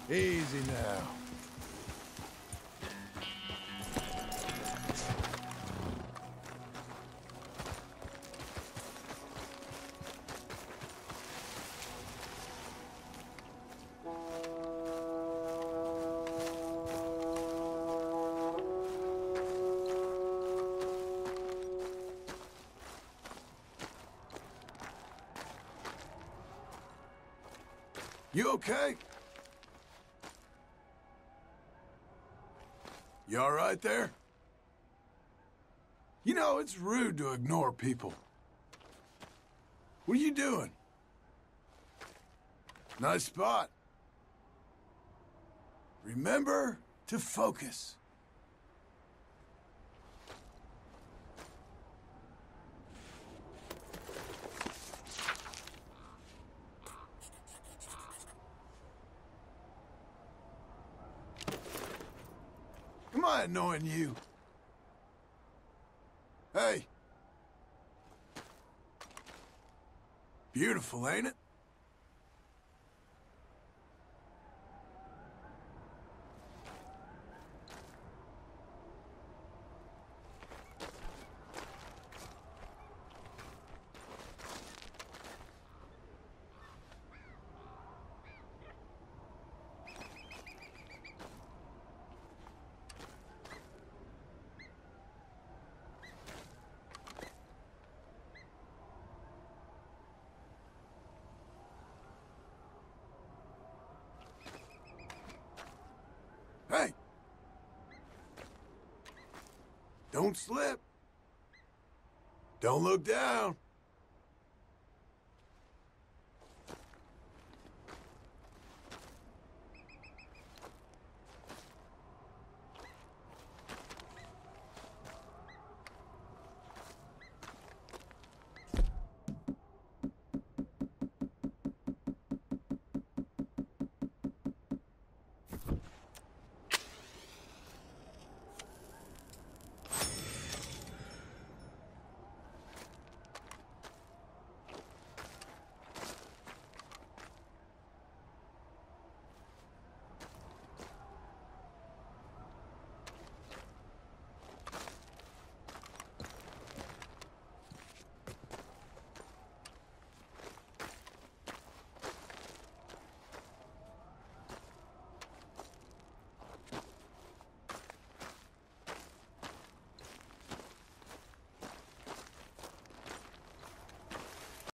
Easy now. You okay? You all right there? You know, it's rude to ignore people. What are you doing? Nice spot. Remember to focus. Am I annoying you? Hey. Beautiful, ain't it? Hey! Don't slip. Don't look down.